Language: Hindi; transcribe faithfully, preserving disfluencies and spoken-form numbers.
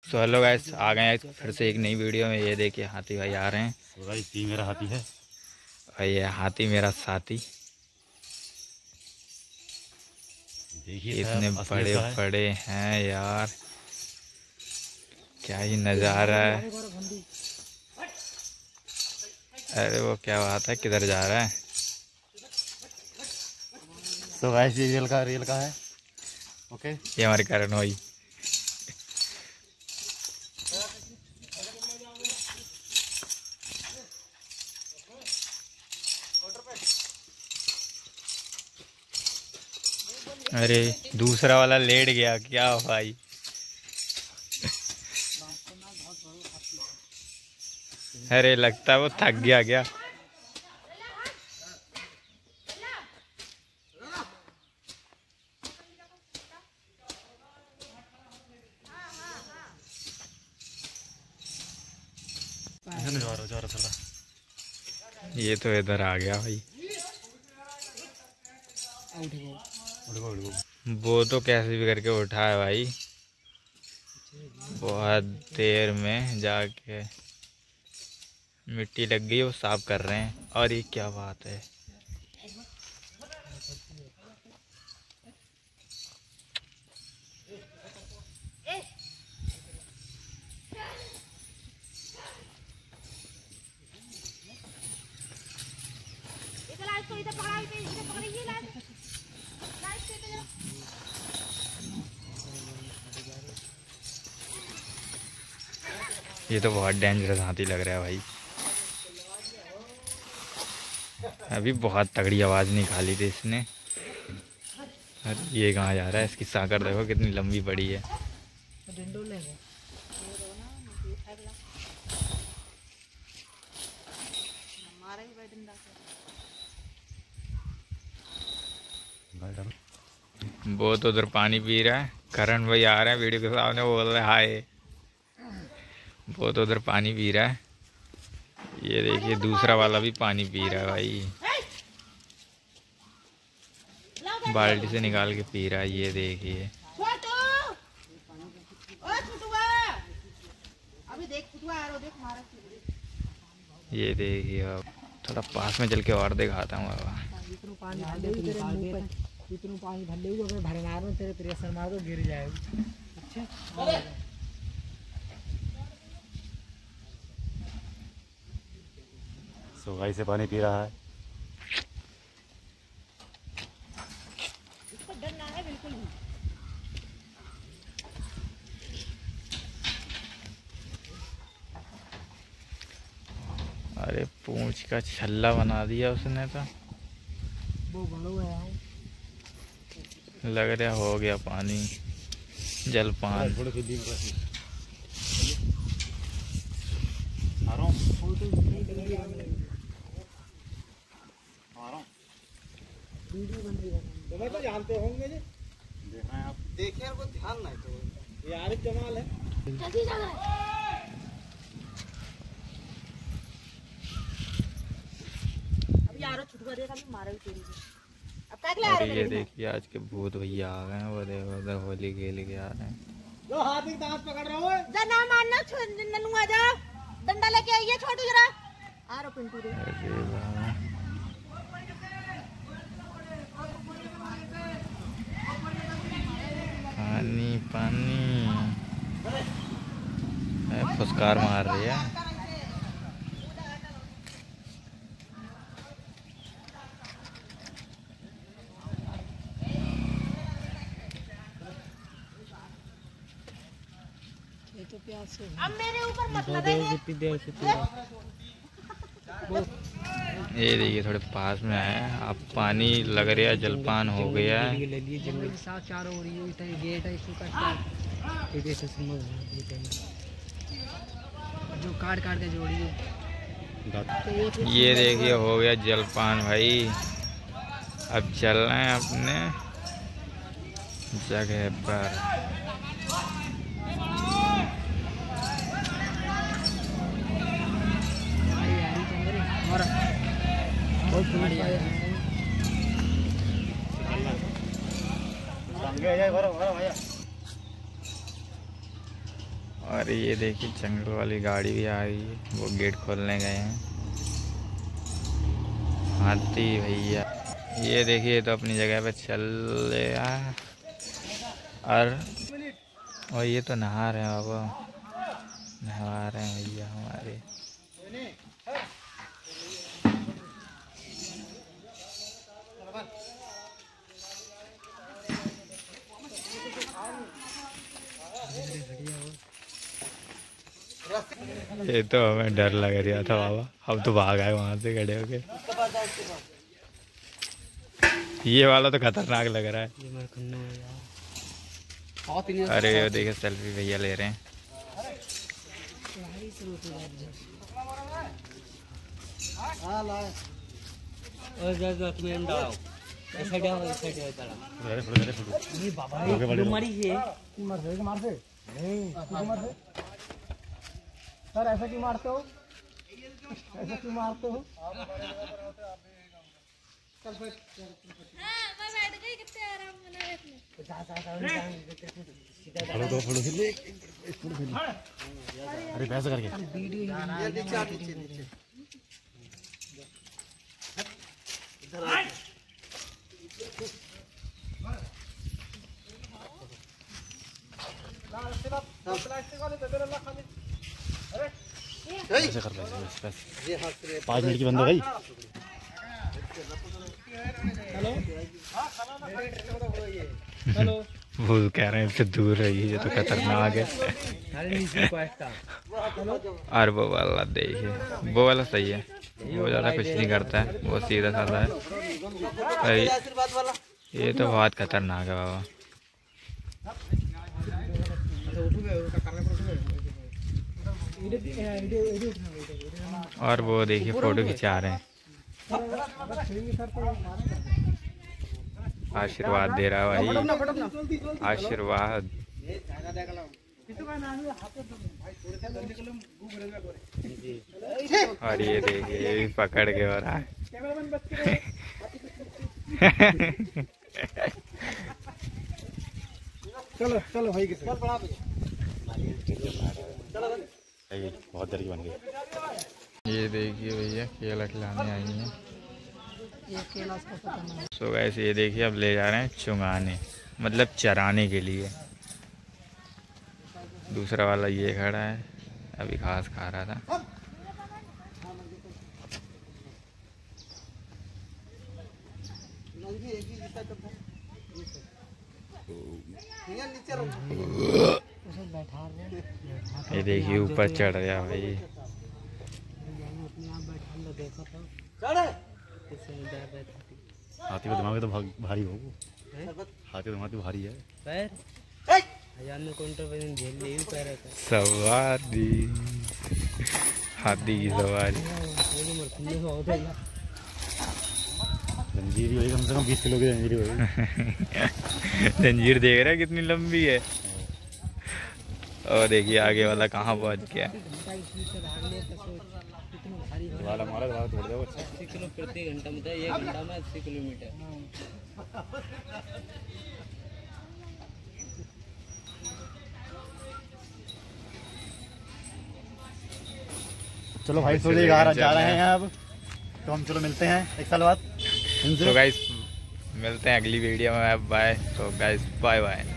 तो हेलो गाइस, आ गए हैं फिर से एक नई वीडियो में। ये देखिए हाथी भाई आ रहे हैं। तो भाई ये मेरा हाथी है भाई ये हाथी मेरा साथी। देखिए इतने बड़े बड़े हैं यार, क्या ही नज़ारा है। अरे वो क्या बात है, किधर जा रहा है? तो गाइस ये रियल का रियल का है। ओके, ये हमारे करण भाई। अरे दूसरा वाला लेट गया क्या भाई? अरे लगता है वो थक गया क्या? ये तो इधर आ गया भाई। वो तो कैसे भी करके उठा है भाई, बहुत देर में जाके मिट्टी लग गई, वो साफ कर रहे हैं। और ये क्या बात है, ये तो बहुत डेंजरस हाथी लग रहा है भाई। अभी बहुत तगड़ी आवाज़ निकाली थी इसने। अरे ये कहाँ जा रहा है? इसकी साकर देखो कितनी लंबी पड़ी है। वो तो उधर पानी पी रहा है। करण भाई आ रहे हैं वीडियो के सामने, वो बोल रहे हाय। वो तो उधर पानी पी रहा है। ये देखिए दूसरा वाला भी पानी पी रहा है भाई, बाल्टी से निकाल के पी रहा है। ये देखिए, ये देखिए। अब थोड़ा पास में चल के और दिखाता हूँ बाबा। तेरे प्रेशर मार दो गिर जाएगा। अच्छा सो भाई से पानी पी रहा है। इसको डरना है बिल्कुल भी। अरे पूंछ का छल्ला बना दिया उसने तो। वो बड़ो है, लग रहा हो गया पानी जलपान। तुम्हें तो जानते होंगे जी, देखना है आप। देखिए को ध्यान नहीं तो यार कमाल है। जल्दी चलो। अब यारो छुटवा देगा भी मारा भी तेरी। अब क्या ले आ रहे हो? ये देखिए आज के भूत भैया आ गए हैं। वो देखो उधर होली खेल के आ रहे हैं। जो हाथ एक दांत पकड़ रहा हो जा ना मारना, नन्नू आ जा, डंडा लेके आइए छोटू जरा। आ रहा पिंटू रे। अरे वाह, पानी पानी फुसकार मार रही है। ये तो प्यास से अब मेरे ऊपर मत लगा। ये देखिए थोड़े पास में आए, अब पानी लग रहा है, जलपान हो गया है। जो काट काट के जोड़ी। ये देखिए हो गया जलपान भाई। अब चल रहे हैं अपने जगह पर। और ये देखिए जंगल वाली गाड़ी भी आ रही है, वो गेट खोलने गए हैं। हाथी भैया ये देखिए तो अपनी जगह पे चल गया। और और ये तो नहा रहे हैं बाबा, नहा रहे हैं भैया हमारे। ये तो हमें डर लग रहा था बाबा, हम तो भाग आए वहां से खड़े होके। ये वाला तो खतरनाक लग रहा है। अरे ये देखिए सेल्फी भैया ले रहे हैं। सर ऐसा क्यों मारते हो, ऐसा क्यों मारते हो? अरे पैसा करके ऐसे कर पैसे पाँच मिनट की बंद हो गई। हेलो वो कह रहे हैं इससे दूर रहिए, ये तो खतरनाक है। और वो वाला देखिए, वो वाला सही है, वो ज़्यादा कुछ नहीं करता है, वो सीधा साधा है। ये तो बहुत खतरनाक है बाबा। और वो देखिए फोटो खिंचा रहे हैं, आशीर्वाद दे रहा है भाई, आशीर्वाद। और ये देखिए ये भी पकड़ के हो रहा है। चलो चलो भाई चल बड़ा बहुत देर की बन गई। ये देखिए भैया केला खिलाने आई हैं। सो गाइस ये देखिए अब ले जा रहे हैं चुंगाने, मतलब चराने के लिए। दूसरा वाला ये खड़ा है, अभी घास खा रहा था। ये देखिए ऊपर चढ़ गया भाई। हाथी को दिमाग तो भारी हो, हाथी दिमाग तो भारी है। सवारी हाथी की सवारी। जंजीर हुई कम से कम बीस किलो की जंजीर हुई। जंजीर देख रहा है कितनी लंबी है। और देखिए आगे वाला कहाँ पहुँच गया। वाला मारा वाला तोड़ दो। अस्सी किलो प्रति घंटा मतलब एक घंटा में अस्सी किलोमीटर। चलो भाई थोड़ी जा रहे हैं अब, तो हम चलो मिलते हैं एक साल बाद। तो गाइस मिलते हैं अगली वीडियो में। बाय। तो गाइस बाय बाय।